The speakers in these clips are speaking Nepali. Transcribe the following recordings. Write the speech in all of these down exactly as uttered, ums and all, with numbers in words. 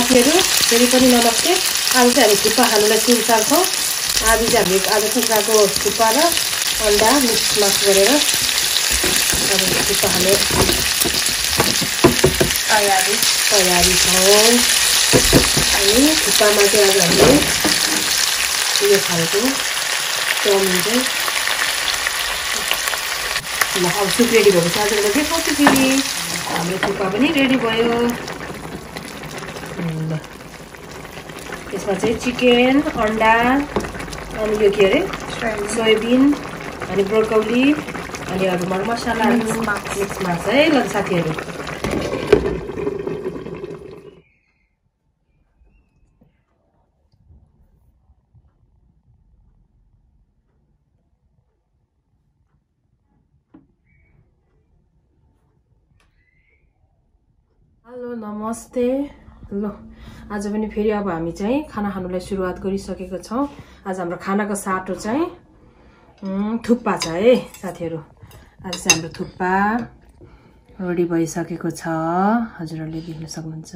साथीहरु फेरि पनि नमस्ते। आज चाहिँ हामी थुक्पा खानुलाई सुरु गर्छौं। आज चाहिँ हामीले आज कुखुराको थुक्पा र अण्डा मिक्स मास गरेर अब थुक्पा खाने तयारी तयारी छ। अनि थुक्पामा चाहिँ आज हामीले यो खाएको चाउमिन चाहिँ ल अब सुप रेडी भएको छ। आजको देखाउँछु फेरि हाम्रो थुक्पा पनि रेडी भयो। यसमा चाहिँ चिकन, अण्डा, अनि यो के अरे सोयाबिन, अनि ब्रोकोली, अनि अरू मरमसला मिक्स मास है। ल साथीहरु हेलो नमस्ते। ल आज पनि फेरि अब हामी चाहिँ खाना खानुलाई सुरुवात गरिसकेको छौं। आज हाम्रो खानाको साटो चाहिँ थुक्पा छ है साथीहरु। आज चाहिँ हाम्रो थुक्पा रेडी भइसकेको छ। हजुरहरूले देख्न सक्नुहुन्छ।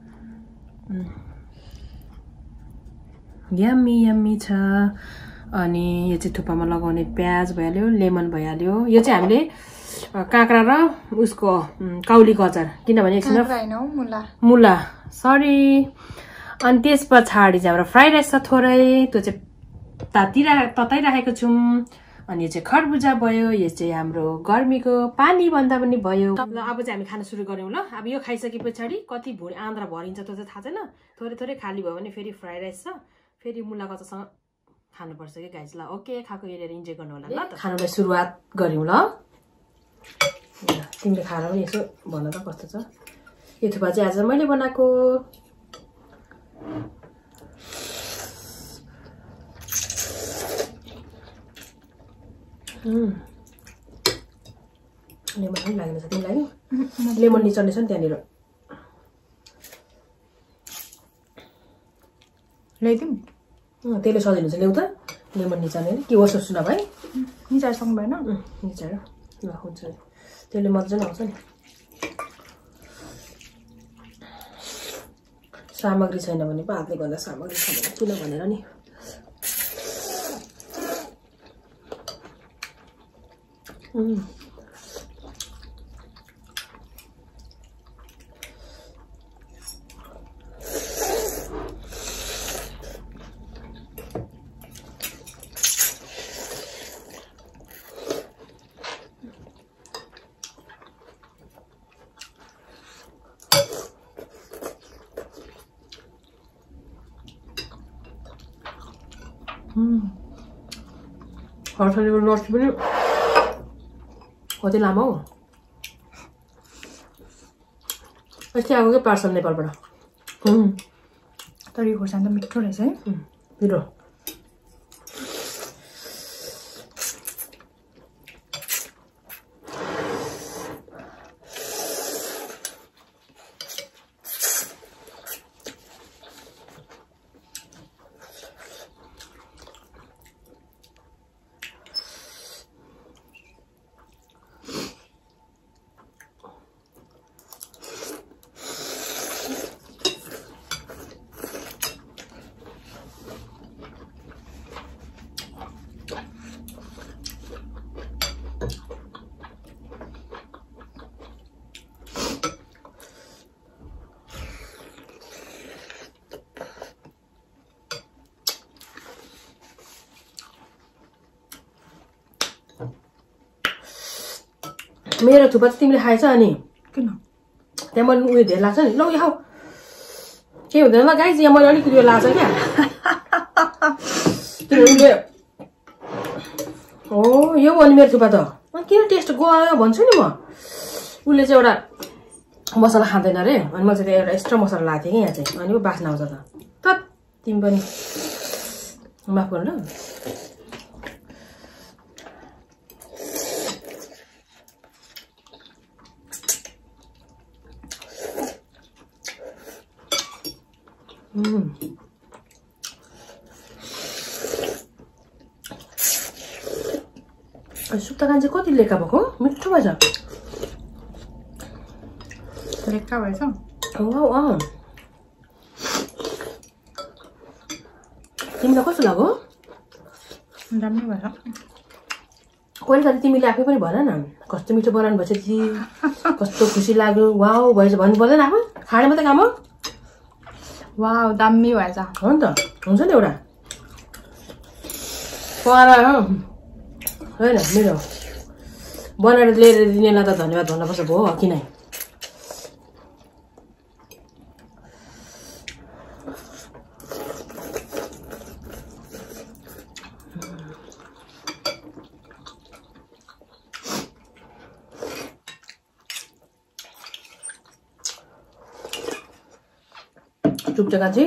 यम्मी यम्मी छ। अनि यो चाहिँ थुक्पामा लगाउने प्याज भइहाल्यो, लेमन भइहाल्यो। यो चाहिँ हामीले काँक्रा र उसको काउलीको अचार, किनभने एकछिन मुला मुला सरी। अनि त्यस पछाडि चाहिँ हाम्रो फ्राई राइस छ थोरै, त्यो चाहिँ तातिरा तताइराखेको छौँ। अनि यो चाहिँ खरबुजा भयो। यो चाहिँ हाम्रो गर्मीको पानी भन्दा पनि भयो। ल अब चाहिँ हामी खाना सुरु गरौँ। ल अब यो खाइसके पछाडि कति भुँडी आन्द्रा भरिन्छ त्यो चाहिँ थाहा छैन। थोरै थोरै खाली भयो भने फेरि फ्राई राइस छ, फेरि मुला कचासँग खानुपर्छ कि गाइस। ल ओके, खाएको हेरेर इन्जोय गर्नु होला। ल त खानालाई सुरुवात गरौँ। ल तिमीले खाएर पनि यसो भन त कस्तो छ। यो थुक्पा चाहिँ आज मैले बनाएको। लेमन पनि लागेन छ तिमीलाई? लेमन निचल्ने छ नि त्यहाँनिर। ल्याइदिउँ? त्यसले सजिलो हुन्छ। ल्याउ त लेमन निचाल्ने के होस् सुन भाइ। निचाएर सक्नु भएन? निचाएर ल हुन्छ। त्यसले मजाले आउँछ नि। सामग्री छैन भने पो हातले गर्दा सामग्री छ भने किन भनेर नि। हर्सनीको नर्स पनि कति लामो हो। यस्तै आएको क्या पार्सल नेपालबाट। तर यो खोर्सानी त मिठो रहेछ है। मिठो। मेरो थुक्पा चाहिँ तिमीले खाएछ अनि किन त्यहाँ मैले उयो धेरै लाग्छ नि। ल यो खाऊ, के हुँदैन ल गाइस। यहाँ मैले अलिकति उयो लाग्छ क्या। किनभने हो यो अनि मेरो थुक्पा त किन टेस्ट गयो भन्छु नि म। उसले चाहिँ एउटा मसला खाँदैन अरे, अनि मैले चाहिँ एउटा एक्स्ट्रा मसला लगाएको थिएँ कि यहाँ चाहिँ, अनि पो बास्ना आउँछ त। त तिमी पनि माफ गर्नु ल। सुक्ता कान्छे कति लेखा भएको मिठो भएछ। लेखा भएछ। तिमीलाई कस्तो लाग्यो? दामी भएर कहिले कहिले तिमीले आफै पनि भन न कस्तो मिठो बनाउनु भएछ दिदी कस्तो खुसी लाग्यो वाउ भएछ भन्नु पर्दैन आफू खाने मात्रै काम हो वाउ दामी भएछ हो नि त हुन्छ नि एउटा परा होइन मेरो बनाएर लिएर दिनेलाई त धन्यवाद भन्नुपर्छ भयो हो किन चुप्चा कान्छी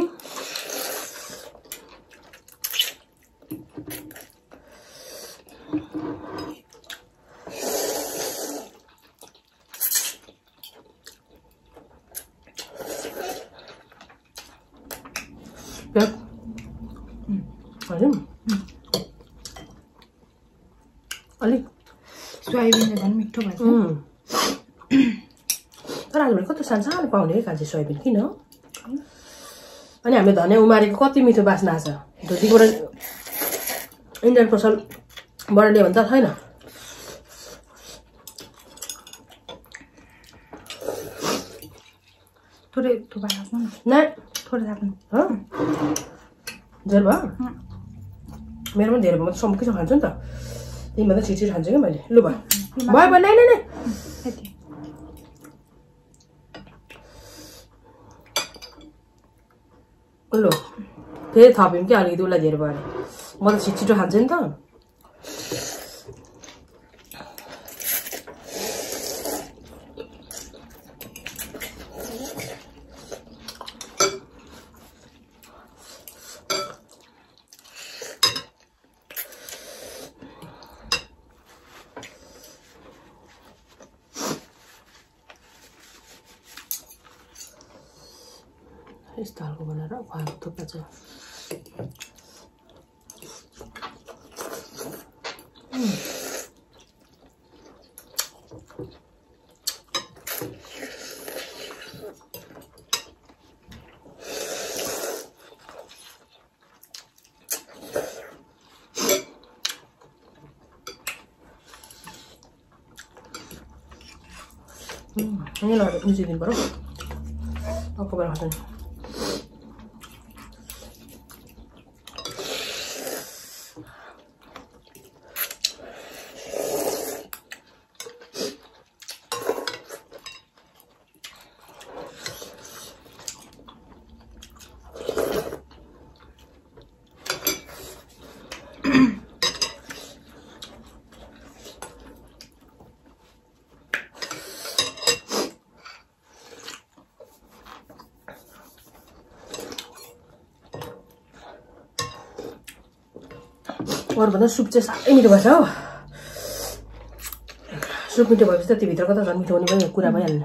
अलिक सोयाबिन झन् मिठो भएछ तर आजभोलि कस्तो सानो सानो पाउने है कान्छी सोयाबिन किन अनि हामीले धनियाँ उमारेको कति मिठो बास्ना आएको छ धुतीबाट इन्डियन पसलबाट ल्यायो भने त छैन थोरै थुपा राख्नु न थोरै राख्नु हो जेल भयो मेरो पनि धेरै भयो म त सम्मुखै खान्छु नि त तिमीभन्दा छिटो छिटो खान्छु क्या मैले लु भयो भयो भयो नै नै नै लु फेरि थप्यौँ क्या अलिकति उसलाई धेरै भयो अरे म त छिटो छिटो खान्छु नि त यस्तो खालको बनाएर खुवाएको थुक्पा चाहिँ यहीँ लगेर मिसिदिनु पर्यो अर्को बेला खान्छ नि अरूभन्दा सुप चाहिँ साह्रै मिठो भएछ हो सुप मिठो भएपछि त त्यो भित्रको त झन् मिठो हुने पनि कुरा भइहाल्ने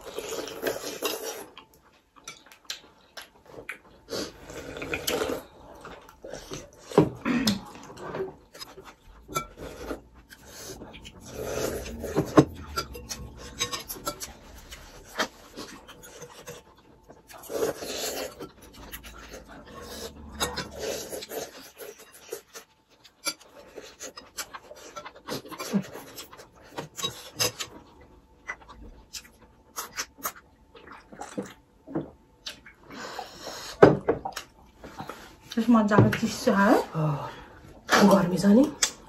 मजाको चिसो है गर्मी छ नि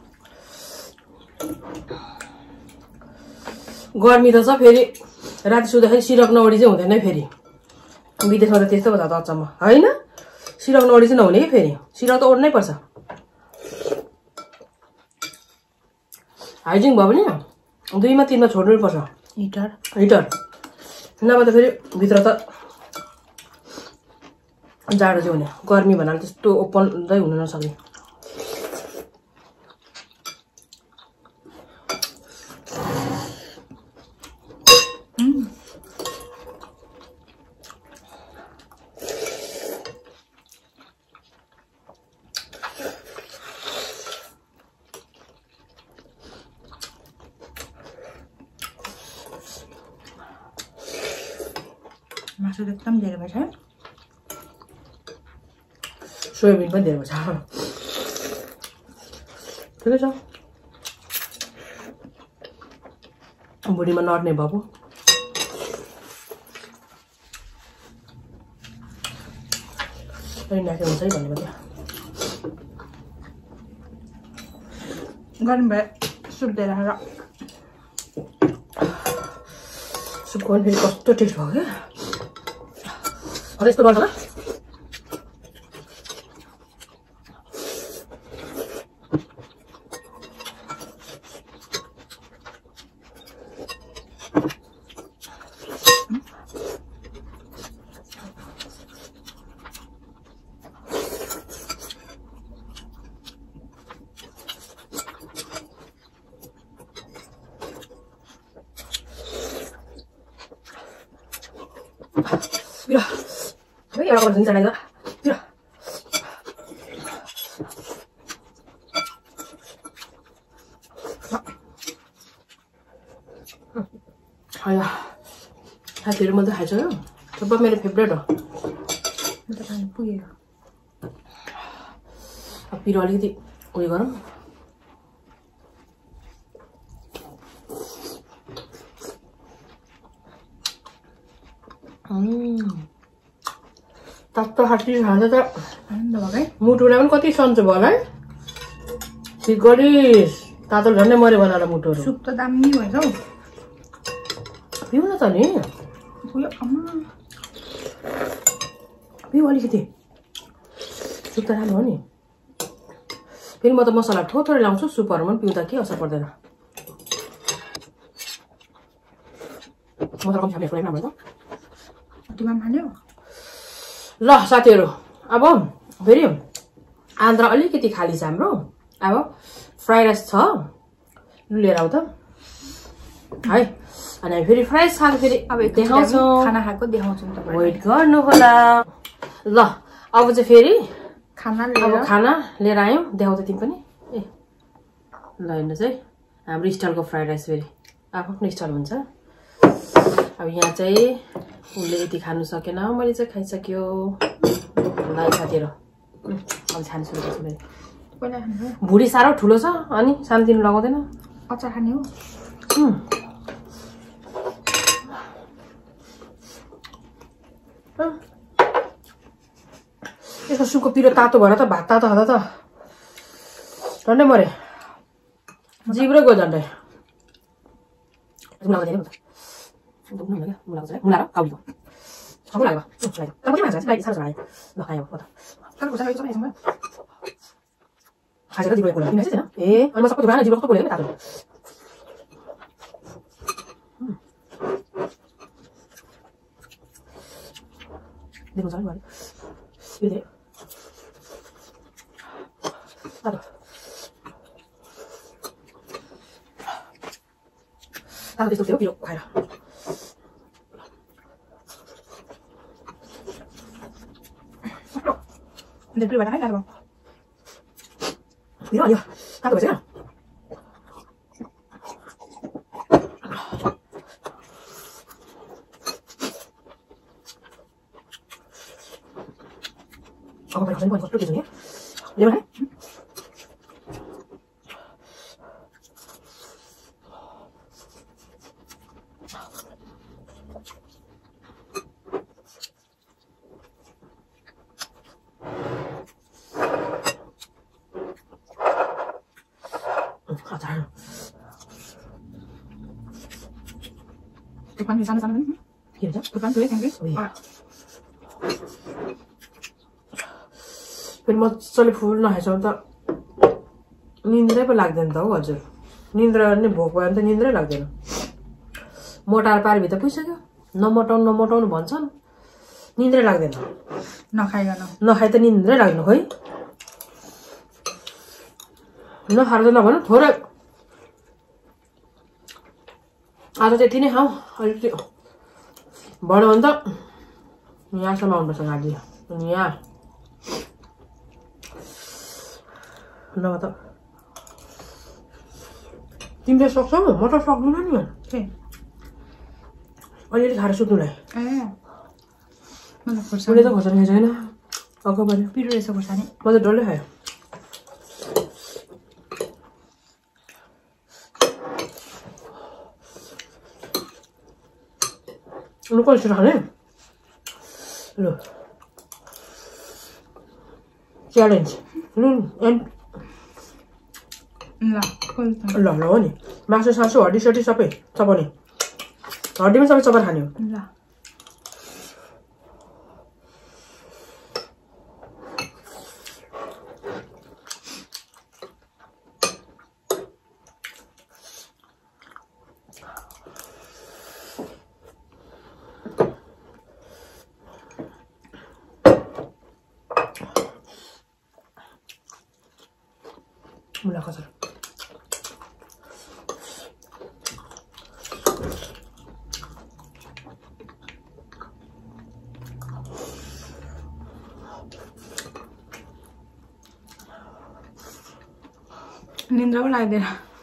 गर्मी त छ फेरि राति सुत्दाखेरि सिरक नौडी चाहिँ हुँदैन फेरि विदेशमा त त्यस्तो भयो त अचम्म होइन सिरक नौडी चाहिँ नहुने कि फेरि सिरक त ओड्नै पर्छ हाइजिङ भयो भने दुईमा तिनमा छोड्नै पर्छ हिटर हिटर नभए त फेरि भित्र त जाडो चाहिँ हुने गर्मी भन्नाले त्यस्तो ओपनै हुन नसक्ने मासु एकदम धेरै भएछ सोयाबिन पनि धेरै छ ठिकै छ बुढीमा नर्ने बाबु नाके हुन्छ है भन्ने भन्यो गर्नु भए सुप दिएर र सुप गर्नु फेरि कस्तो टेस्ट भयो क्या अरे यस्तो गर्छ Mira, voy a la cocina la Mira. 아야, 다 이런 것도 하죠. 저번 메리 페브레로. 근데 다 예쁘게요. 아, 비로 알리기 우리 거는. 음. तातो हाटी खाँदा त मुटुलाई पनि कति सन्चो भयो होला है ठिक गरिस् तातो झन्डै मऱ्यो बनाएर मुटुहरू सुप त दामी भएछ हौ पिउ न त नि पिउ अलिकति सुप त राम्रो हो नि फेरि म त मसला थोरै लाउँछु सुपहरूमा पनि पिउँदा के असर पर्दैन मसला कम खाने राम्रो त ल साथीहरू अब फेरि आन्द्रा अलिकति खाली छ हाम्रो अब फ्राइड राइस छ लिएर आऊ त है अनि हामी फेरि फ्राइड राइस खाएको फेरि अब देखाउँछौँ खाना खाएको देखाउँछौँ तपाईँ वेट गर्नु होला ल अब चाहिँ फेरि खाना अब खाना लिएर आयौँ देखाउँछ तिमी पनि ए ल हेर्नुहोस् है हाम्रो स्टाइलको फ्राइड राइस फेरि आफ्नो स्टाइल हुन्छ अब यहाँ चाहिँ उसले यति खानु सकेन मैले चाहिँ खाइसक्यो ल साथीहरू अब खानु सुरु गर्छु मैले भुँडी साह्रो ठुलो छ अनि सानोतिनो लगाउँदैन अचार खाने हो यसको सुपको पिरो तातो भएर त भात तातो खाँदा त झन्डै मरे जिब्रो गयो झन्डै मुला मुला काउलीको सब लाग्यो तर पनि मान्छ लाइक साह्रो लाग्यो ल खायो पता तर कसैले चाहिँ यसमा खाजेर जिब्रो खोल्यो किन चाहिँ ए अनि म सबै दुखाना जिब्रो कस्तो खोल्यो के तातो देखो जानु भयो यो दे तातो तातो त्यस्तो थियो पिरो खाएर Để tôi vào đây là không? Biết rồi chưa? Cắt rồi chứ? Ông phải học sinh còn có chút gì nhé? Đi vào đấy. 아잘. Thực phẩm thì sao nó sao nó đến? Hiểu chứ? Thực phẩm tươi thành cái. À. फेरि मजाले फुल नखाइसक्नु त निन्द्रै पो लाग्दैन त हौ हजुर निन्द्रा नै भोक भयो भने त निन्द्रै लाग्दैन मोटाएर पारभित्र पुगिसक्यो नमोटाउनु नमोटाउनु भन्छन् निन्द्रै लाग्दैन नखाइकन नखाइ त निन्द्रै लाग्दैन खोइ नखाएर त नभन थोरै आज चाहिँ यति नै खाऊ अलिकति भन भने त यहाँसम्म आउनुपर्छ गाडी अनि यहाँ नभए त तिमीले सक्छौ म त सक्दिनँ नि अलिअलि खाएर सुत्नुलाई ए मलाई खोर्सानी मैले त खोर्सानी खाइ छैन अगो पनि पिरो रहेछ खोर्सानी म त डल्लै खाएँ लु कसरी खाने लु च्यालेन्ज लु एन्ड ल ल ल हो नि मासु सासु हड्डी सड्डी सबै चपाउने हड्डी पनि सबै चपाएर खाने हो ल मुला कसर निन्द्रा पो लाग्दैन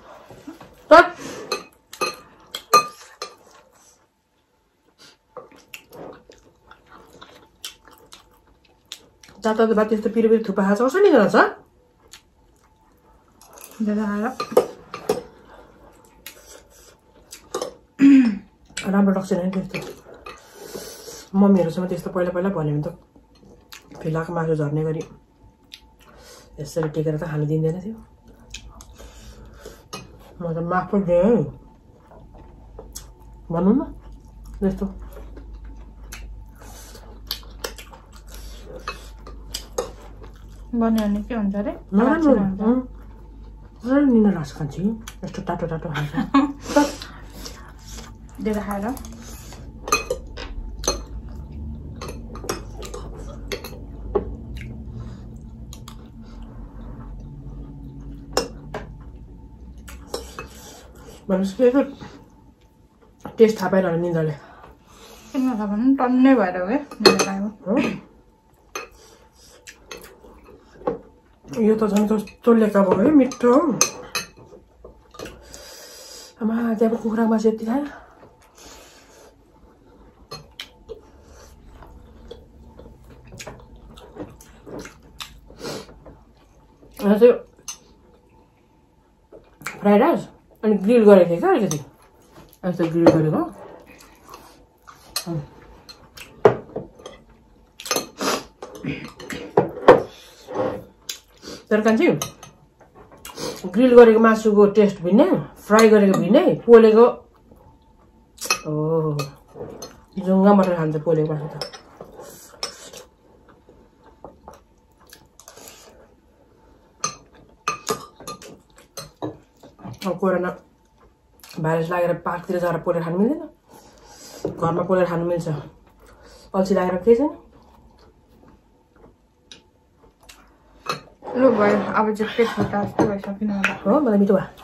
जाता त बात त्यस्तो पिरो पिरो थुक्पा खान्छ कसरी निन्द्रा छ राम्रो लाग्छ नि त्यस्तो मम्मीहरूसँग त्यस्तो पहिला पहिला भन्यो भने त फिलाको मासु झर्ने गरी यसरी टेकेर त खानु दिँदैन थियो म त माफ पो दिएँ भन्नु न त्यस्तो भन्यो भने के हुन्छ अरे पुरा निन्द्रा लाग्छ खान्छ यस्तो टाटो टाटो खान्छ धेरै खाएर भनेपछि के टेस्ट थाहा पाएन निन्द्राले किन थाहा पाएन टन्नै भएर हो क्या निन्द्रा लाग्यो यो त झन् कस्तो लेखा भयो है मिठो आमा त्यहाँ कुखुराको मासु यति खायो त्यो फ्राइड राइस अनि ग्रिल गरेको थिएँ क्या अलिकति यस्तो ग्रिल गरेको तर कान्छी ग्रिल गरेको मासुको टेस्ट भिन्नै फ्राई गरेको भिन्नै पोलेको ओ जुङ्गा मटर खान्छ पोलेको मासु त कोरोना भाइरस लागेर पार्कतिर जाएर पोलेर खानु मिल्दैन घरमा पोलेर खानु मिल्छ अल्छी लागेर केही छैन लु भयो अब चाहिँ पेट फुटा जस्तो भइसकिन होला हो मलाई मिठो भयो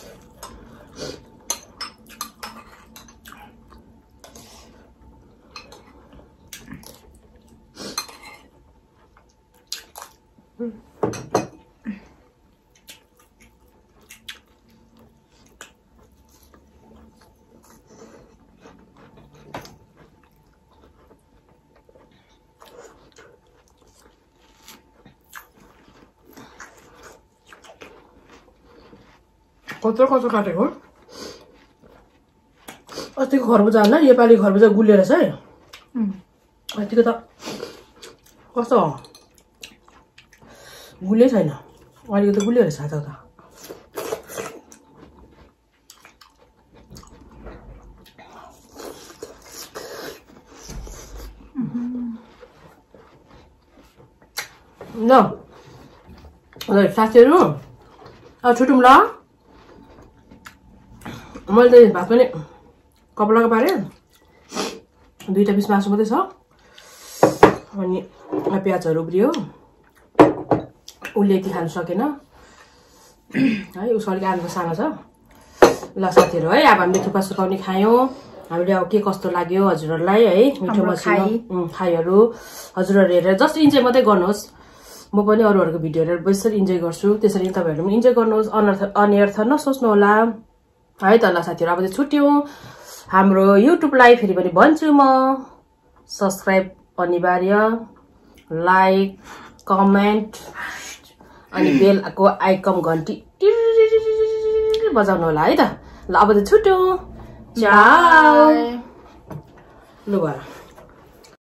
कत्रो कत्रो काटेको अस्तिको खरबुजा होइन योपालि खरबुजा गुलिएर छ है अस्तिको त कस्तो गुलियै छैन अहिलेको त गुलियो रहेछ त ल साथीहरू अब छुटौँ ल मैले त भात पनि कपडाको पारेँ दुईवटा पिस मासु मात्रै छ अनि प्याजहरू उब्रियो उसले यति खानु सकेन है उसको अलिक आलु सानो छ ल साथीहरू है अब हामीले थुक्पा सुकाउने खायौँ हामीले अब के कस्तो लाग्यो हजुरहरूलाई है मिठो मसिनो खाइहरू हजुरहरू हेरेर जस्ट इन्जोय मात्रै गर्नुहोस् म पनि अरूहरूको भिडियो हेरेर बेसरी इन्जोय गर्छु त्यसरी तपाईँहरू पनि इन्जोय गर्नुहोस् अनर्थ अनर्थ नसोच्नु होला है त ल साथीहरू अब चाहिँ छुट्यौँ हाम्रो युट्युबलाई फेरि पनि भन्छु म सब्सक्राइब अनिवार्य लाइक कमेन्ट अनि बेलको आइकन घन्टी बजाउनु होला है त। ल अब त छुट्यो, चाउ। लु